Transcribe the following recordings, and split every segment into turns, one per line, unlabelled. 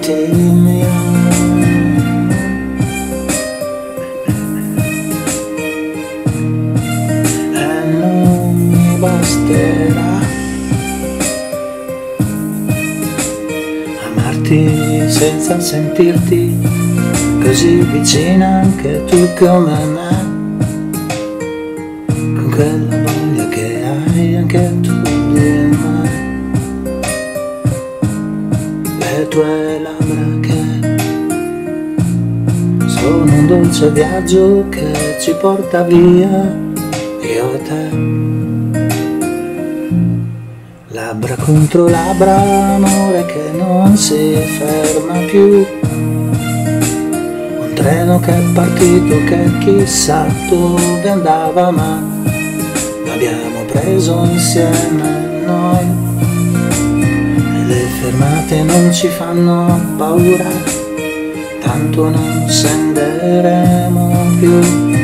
parte mia. E non mi basterà amarti senza sentirti così vicina anche tu come me, con quella voglia che hai anche tu di me. Le tue labbra che sono un dolce viaggio che ci porta via, io e te. Labbra contro labbra, amore che non si ferma più. Un treno che è partito che chissà dove andava, ma l'abbiamo preso insieme noi. Le fermate non ci fanno paura, tanto non scenderemo più.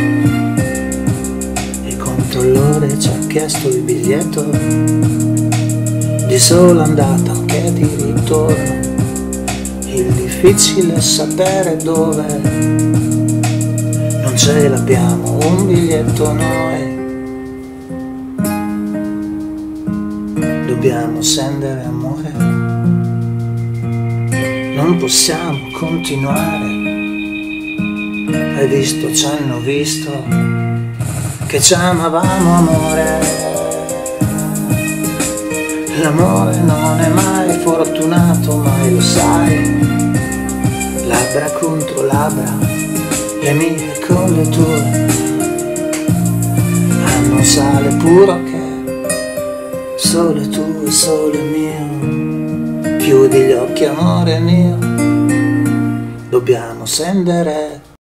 Il controllore ci ha chiesto il biglietto di sola andata anche di ritorno. Il difficile è sapere dove, non ce l'abbiamo un biglietto noi. Dobbiamo scendere, amore, non possiamo continuare. Hai visto, ci hanno visto che ci amavamo, amore. L'amore non è mai fortunato, mai lo sai. Labbra contro labbra, le mie con le tue, hanno un sale puro che solo tu e solo mio. Chiudi gli occhi, amore mio, dobbiamo scendere.